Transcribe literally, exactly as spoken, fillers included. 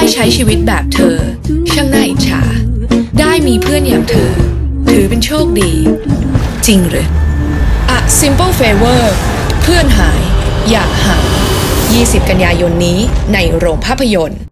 ที่ใช้ชีวิตแบบเธอช่างน่าอิจฉาได้มีเพื่อนอย่างเธอถือเป็นโชคดีจริงหรือ A Simple Favor เพื่อนหายอย่าห่างยี่สิบกันยายนนี้ในโรงภาพยนตร์